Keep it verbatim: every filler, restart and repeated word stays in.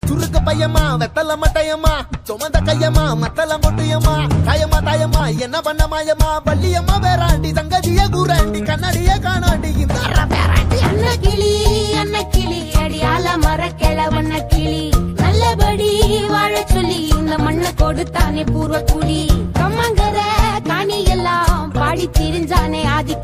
சுருக்கு பையமா வெத்தல மட்டையம்மா சுமந்த கையம்மா மத்தல மொட்டையம்மா தாயம்மா தாயம்மா என்ன பண்ண மாயம்மா பள்ளியம்மா வேறாண்டி சங்கதிய கூறாண்டி கண்ணாடிய காணாண்டி இந்த அண்ண கிளி அண்ண கிளி அடியால மர கிழவண்ண கிளி நல்லபடி வாழ சொல்லி இந்த மண்ணை கொடுத்தானே பூர்வ குடி கம்மங்கர காணி எல்லாம் பாடி திரிஞ்சானே ஆதி